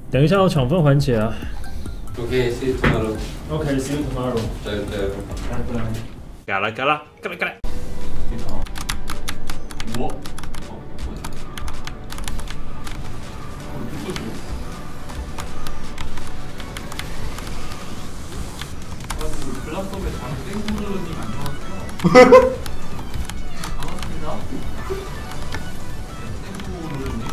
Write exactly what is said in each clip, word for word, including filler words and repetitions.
等一下有抢分环节啊。 Okay, see you tomorrow. Okay, see you tomorrow. 对对。 拜拜。 改了改了改了改了。 我。블락컵에 장땡구르님 안녕하세요. 반갑습니다. 땡구르님.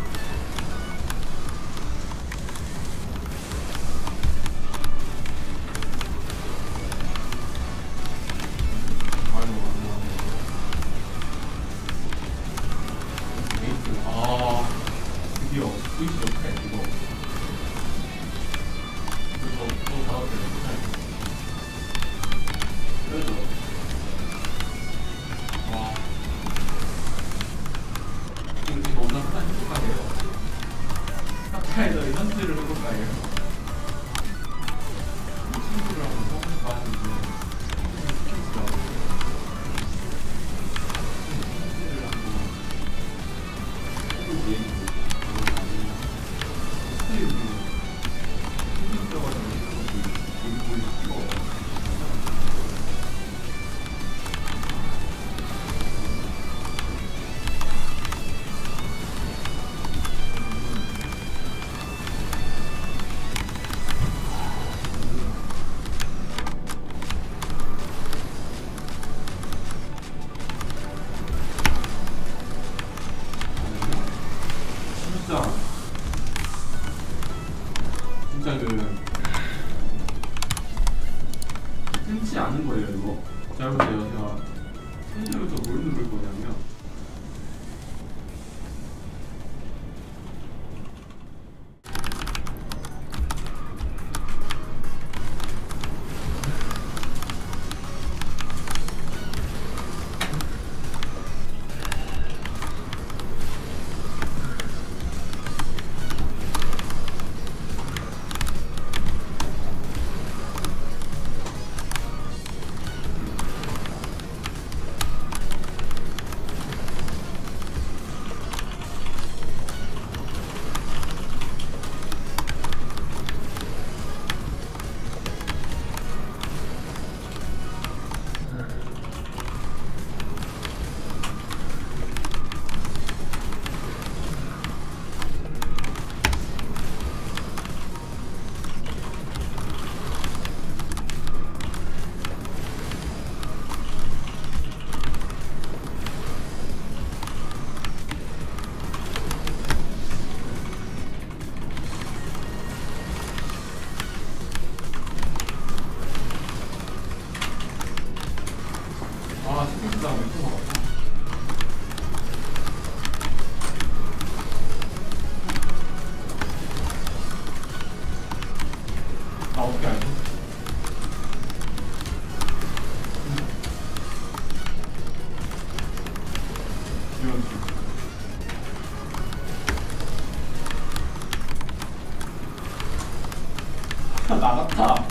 아, 드디어 스위치 역할 이거. 이거 또 나왔어요. 그래도 와 이거 지금 오늘 하나 해볼까 해요. 카카에서 현질을 해볼까 해요. 친구랑 해볼까 하는데 스킨스라고 현질을 하고 스킬 예능을 아니면 스킬 현질적으로 보이고 싶어. 진짜 진짜 그 끊지 않은 거예요 이거. 잘 보세요. 제가 손질부터 뭘 누를 거냐면 아, 스피드가 엄청 먹었다. 아, 어떻게 알지? 이런 식으로. 나갔다.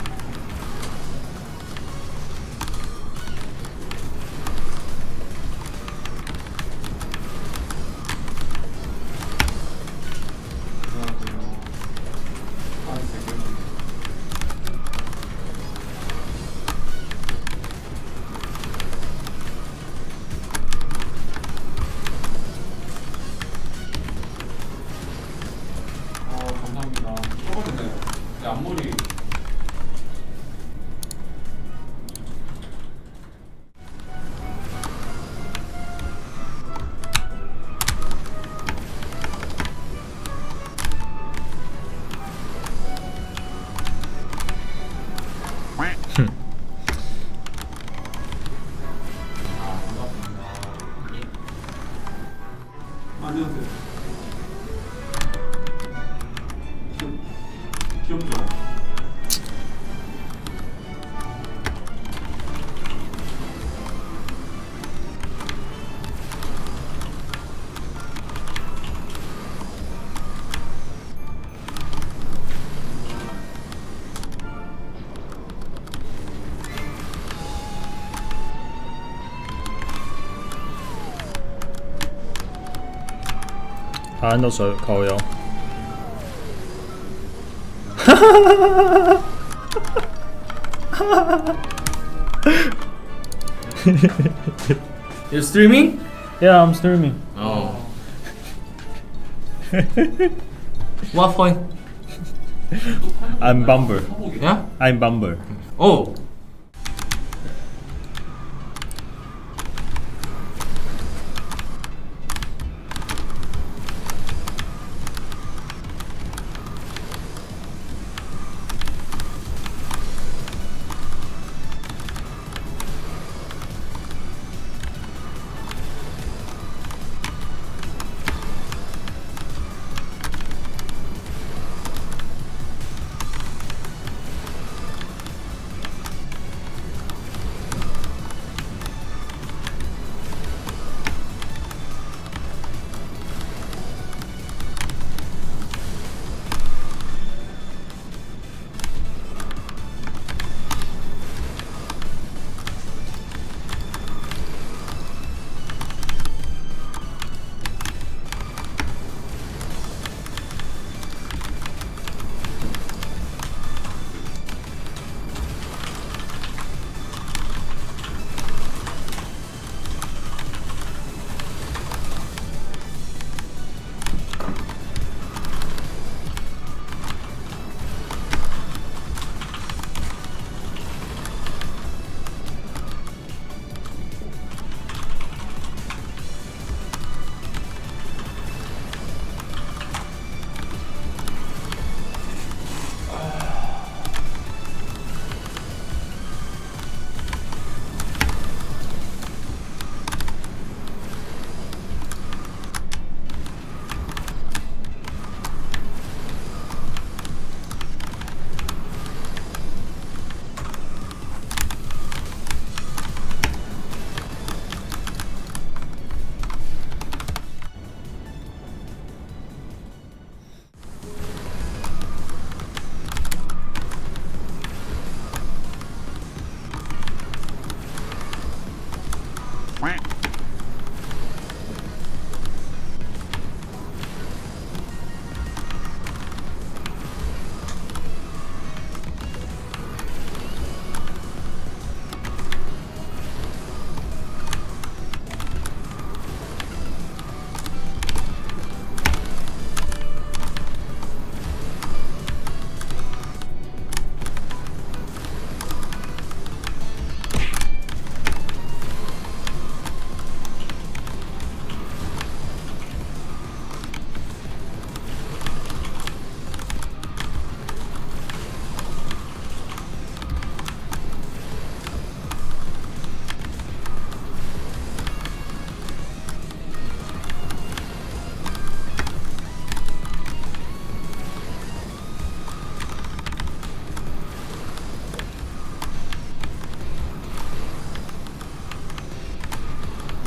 감사합니다. 저번에 내 앞머리 아, 반갑습니다. 안녕하세요. 귀엽죠? 他按到手口油。 You're streaming? Yeah, I'm streaming. Oh. What point? I'm Bumble. Yeah? I'm Bumble. Oh.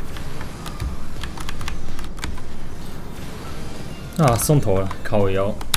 啊，送头了，靠腰。